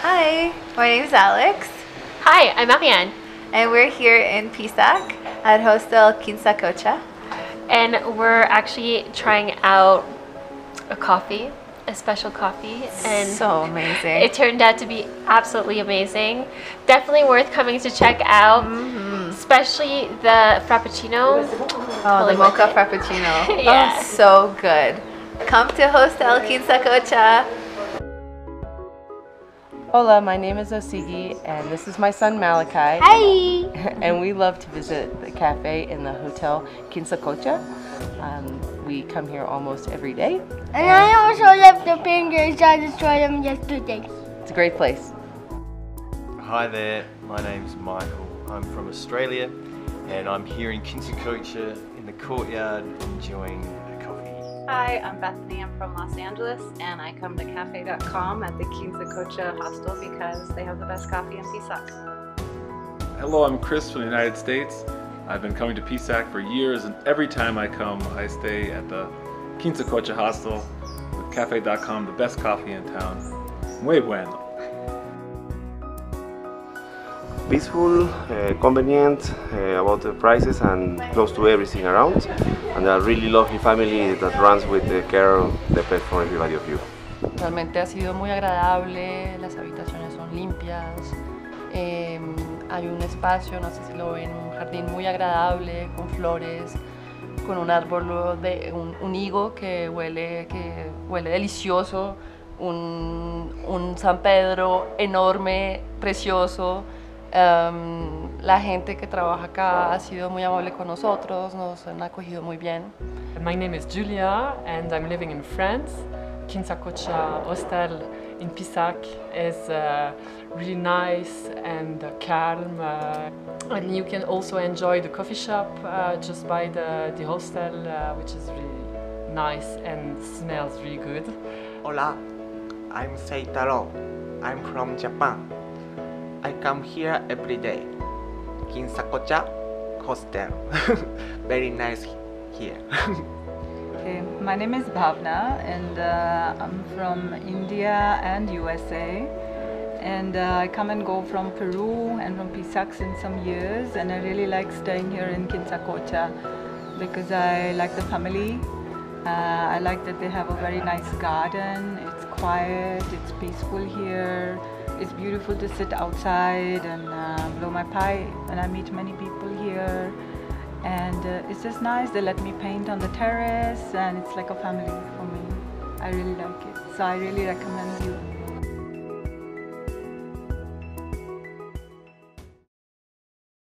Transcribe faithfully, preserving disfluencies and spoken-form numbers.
Hi, my name is Alex. Hi, I'm Marianne. And we're here in Pisac at Hostel Quinsacocha. And we're actually trying out a coffee, a special coffee. And so amazing. It turned out to be absolutely amazing. Definitely worth coming to check out, mm-hmm. especially the Frappuccino. Oh, the mocha Frappuccino. Yeah. Oh, so good. Come to Hostel Quinsacocha. Hola, my name is Osigi, and this is my son Malachi. Hi! And we love to visit the cafe in the Hotel Quinsacocha. Um, we come here almost every day. And I also left the fingers, I destroyed them yesterday. It's a great place. Hi there, my name's Michael. I'm from Australia, and I'm here in Quinsacocha in the courtyard enjoying a coffee. Hi, I'm Bethany. I'm from Los Angeles, and I come to cafe dot com at the Quinsacocha Hostel because they have the best coffee in Pisac. Hello, I'm Chris from the United States. I've been coming to Pisac for years, and every time I come, I stay at the Quinsacocha Hostel with cafe dot com, the best coffee in town. Muy bueno. Peaceful, uh, convenient, uh, about the prices and close to everything around, and a really lovely family that runs with the care of the pet for everybody of you. Realmente ha sido muy agradable, las habitaciones son limpias, eh, hay un espacio, no sé si lo ven, un jardín muy agradable con flores, con un árbol de un, un higo que huele, que huele delicioso, un, un San Pedro enorme, precioso. Um, la gente que trabaja acá ha sido muy amable con nosotros, nos han acogido muy bien. My name is Julia and I'm living in France. Quinsacocha Hostel in Pisac is uh, really nice and uh, calm, uh, and you can also enjoy the coffee shop uh, just by the, the hostel, uh, which is really nice and smells really good. Hola, I'm Seitaro. I'm from Japan. I come here every day. Quinsacocha Hostel. Very nice here. Okay, my name is Bhavna, and uh, I'm from India and U S A. And uh, I come and go from Peru and from Pisac in some years, and I really like staying here in Quinsacocha because I like the family. Uh, I like that they have a very nice garden. It's quiet, it's peaceful here. It's beautiful to sit outside and uh, blow my pipe, and I meet many people here. And uh, it's just nice. They let me paint on the terrace, and it's like a family for me. I really like it. So I really recommend you